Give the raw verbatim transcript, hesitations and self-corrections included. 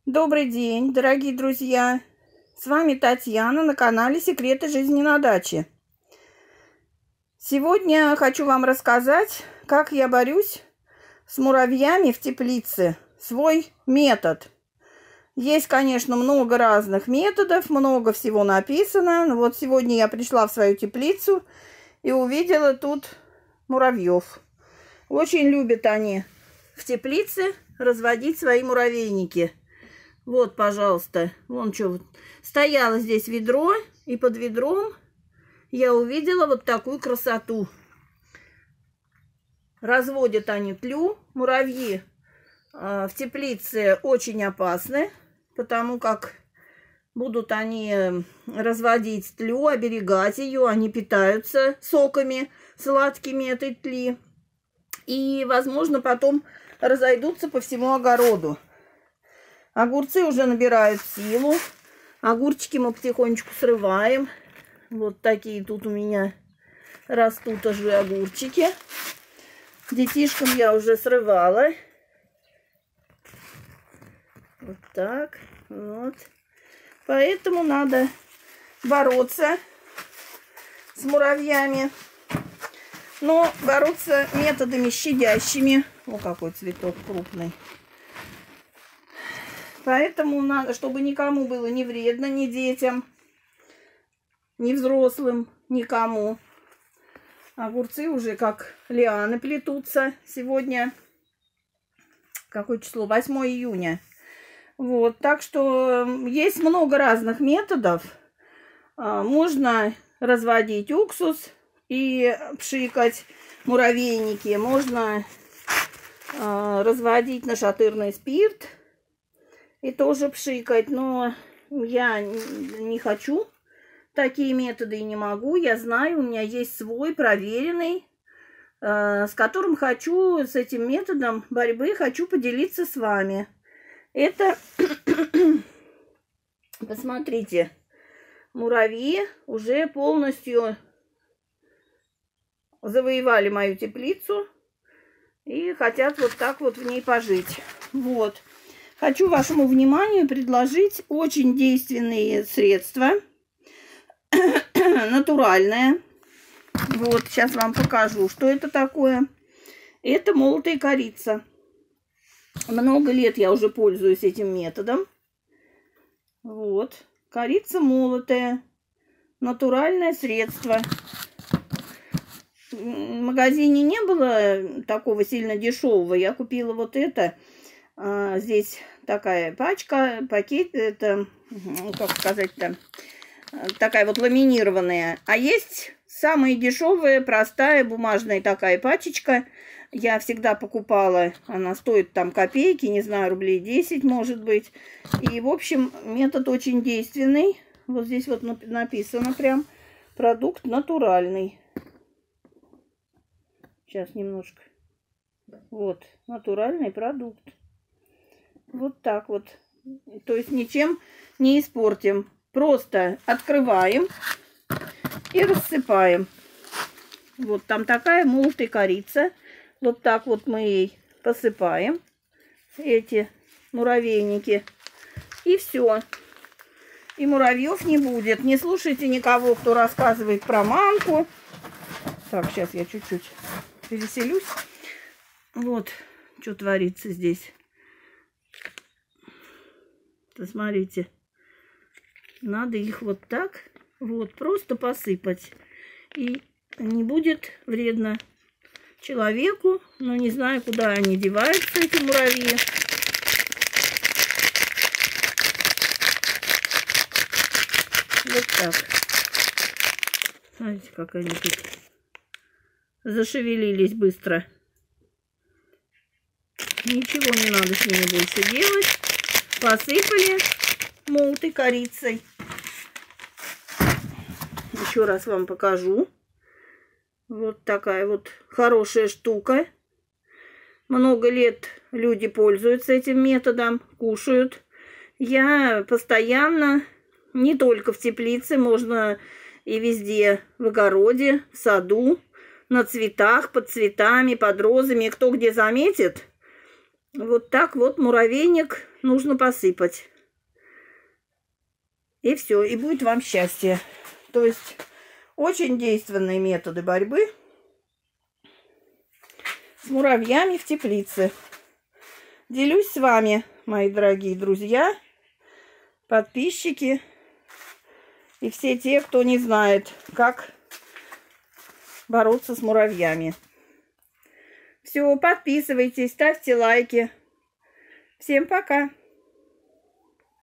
Добрый день, дорогие друзья! С вами Татьяна на канале Секреты жизни на даче. Сегодня хочу вам рассказать, как я борюсь с муравьями в теплице. Свой метод. Есть, конечно, много разных методов, много всего написано. Но вот сегодня я пришла в свою теплицу и увидела тут муравьев. Очень любят они в теплице разводить свои муравейники. Вот, пожалуйста, вон что. Стояло здесь ведро, и под ведром я увидела вот такую красоту. Разводят они тлю. Муравьи э, в теплице очень опасны, потому как будут они разводить тлю, оберегать ее. Они питаются соками сладкими этой тли. И, возможно, потом разойдутся по всему огороду. Огурцы уже набирают силу. Огурчики мы потихонечку срываем. Вот такие тут у меня растут уже огурчики. Детишкам я уже срывала. Вот так. Вот. Поэтому надо бороться с муравьями. Но бороться методами щадящими. О, какой цветок крупный. Поэтому надо, чтобы никому было не вредно, ни детям, ни взрослым, никому. Огурцы уже как лианы плетутся. Сегодня, какое число? восьмое июня. Вот, так что есть много разных методов. Можно разводить уксус и пшикать муравейники. Можно разводить нашатырный спирт и тоже пшикать, но я не хочу такие методы и не могу. Я знаю, у меня есть свой проверенный, э, с которым хочу, с этим методом борьбы хочу поделиться с вами. Это, посмотрите, муравьи уже полностью завоевали мою теплицу и хотят вот так вот в ней пожить. Вот. Хочу вашему вниманию предложить очень действенные средства, натуральные. Вот, сейчас вам покажу, что это такое. Это молотая корица. Много лет я уже пользуюсь этим методом. Вот, корица молотая, натуральное средство. В магазине не было такого сильно дешевого. Я купила вот это. Здесь такая пачка, пакет, это, как сказать-то, такая вот ламинированная. А есть самая дешевая, простая, бумажная такая пачечка. Я всегда покупала, она стоит там копейки, не знаю, рублей десять, может быть. И, в общем, метод очень действенный. Вот здесь вот написано прям, продукт натуральный. Сейчас немножко. Вот, натуральный продукт. Вот так вот. То есть ничем не испортим. Просто открываем и рассыпаем. Вот там такая молотая корица. Вот так вот мы ей посыпаем эти муравейники. И все. И муравьев не будет. Не слушайте никого, кто рассказывает про манку. Так, сейчас я чуть-чуть переселюсь. Вот, что творится здесь. Посмотрите, надо их вот так вот просто посыпать. И не будет вредно человеку, но не знаю, куда они деваются, эти муравьи. Вот так. Смотрите, как они тут зашевелились быстро. Ничего не надо с ними больше делать. Посыпали молотой корицей. Еще раз вам покажу. Вот такая вот хорошая штука. Много лет люди пользуются этим методом, кушают. Я постоянно, не только в теплице, можно и везде, в огороде, в саду, на цветах, под цветами, под розами. Кто где заметит, Вот так вот муравейник нужно посыпать. И все, и будет вам счастье. То есть очень действенные методы борьбы с муравьями в теплице. Делюсь с вами, мои дорогие друзья, подписчики и все те, кто не знает, как бороться с муравьями. Все, подписывайтесь, ставьте лайки. Всем пока!